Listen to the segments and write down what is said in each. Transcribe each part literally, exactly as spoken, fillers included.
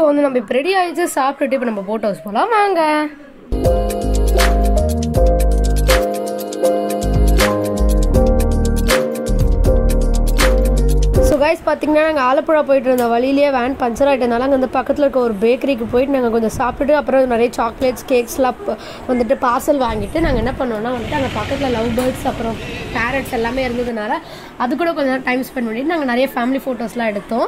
வந்து நம்ம இப்போ ரெடி ஆயிடுச்சு, சாப்பிட்டுட்டு இப்போ நம்ம போட் ஹவுஸ் போகலாம் வாங்க. ஸோ கைஸ் பார்த்தீங்கன்னா நாங்கள் ஆலப்புழா போயிட்டு இருந்த வழியிலேயே வேன் பஞ்சர் ஆகிட்டனால அங்கே வந்து பக்கத்தில் இருக்க ஒரு பேக்கரிக்கு போயிட்டு நாங்கள் கொஞ்சம் சாப்பிட்டுட்டு அப்புறம் நிறைய சாக்லேட்ஸ் கேக்ஸ்லாம் வந்துட்டு பார்சல் வாங்கிட்டு நாங்கள் என்ன பண்ணோம்னா வந்துட்டு அங்கே பக்கத்தில் லவ் பேர்ட்ஸ் அப்புறம் பேரட்ஸ் எல்லாமே இருந்ததுனால அது கூட கொஞ்சம் நேரம் டைம் ஸ்பெண்ட் பண்ணிட்டு நாங்கள் நிறைய ஃபேமிலி ஃபோட்டோஸ்லாம் எடுத்தோம்.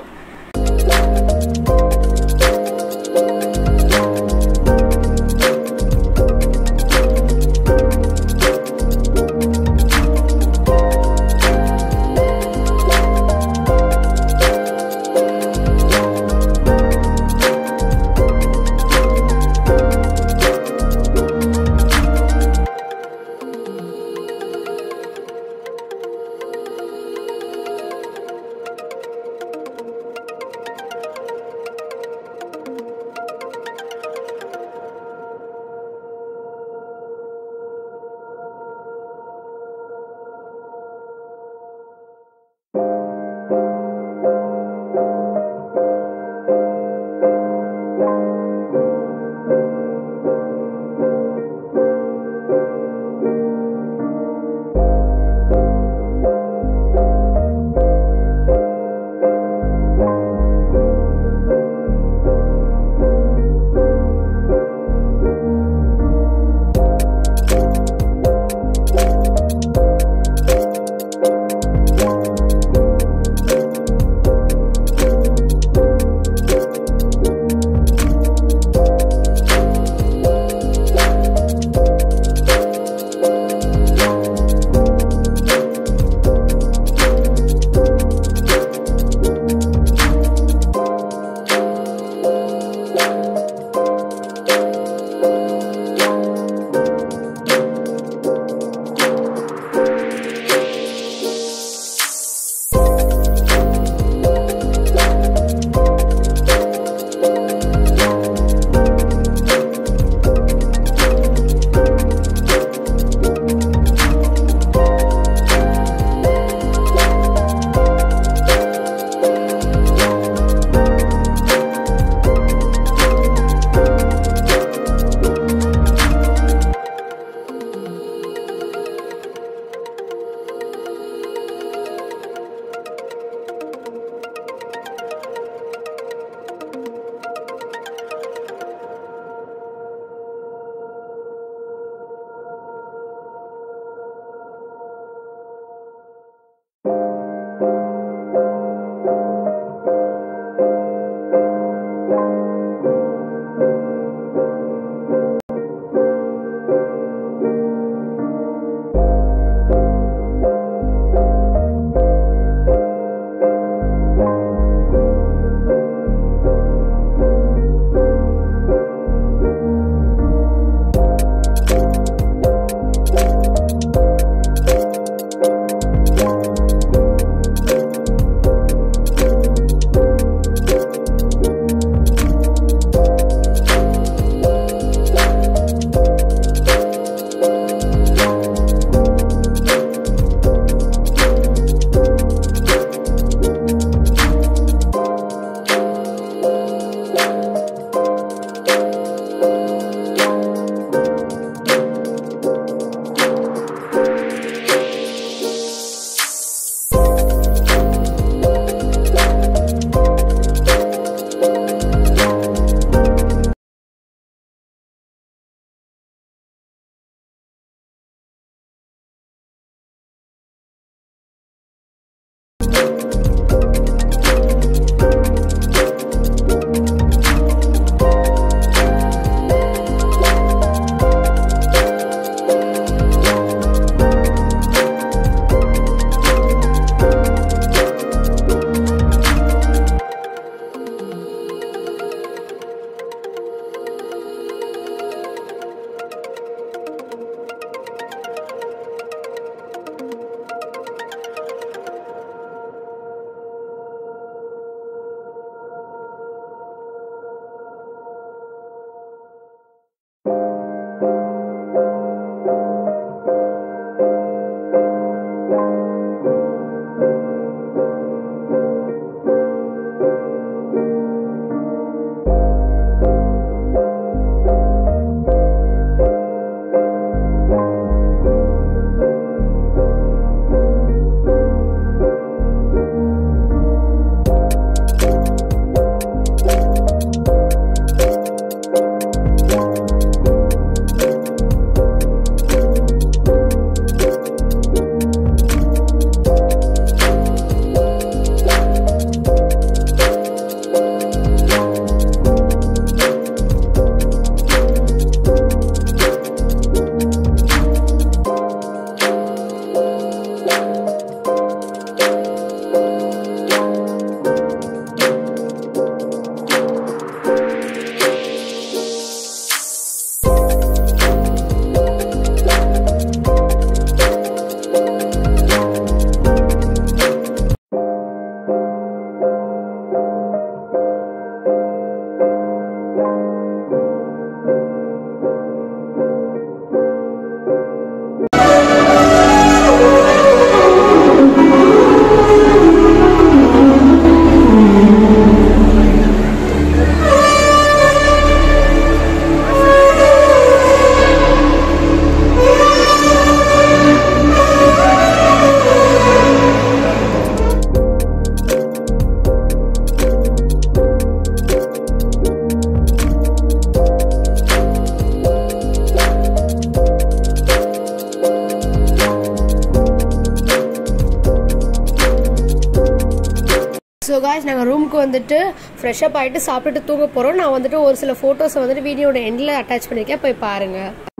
காய்ஸ் நாங்கள் ரூமுக்கு வந்துட்டு ஃப்ரெஷ்அப் ஆகிட்டு சாப்பிட்டுட்டு தூங்க போகிறோம். நான் வந்துட்டு ஒரு சில ஃபோட்டோஸை வந்துட்டு வீடியோட எண்டில் அட்டாச் பண்ணியிருக்கேன், போய் பாருங்கள்.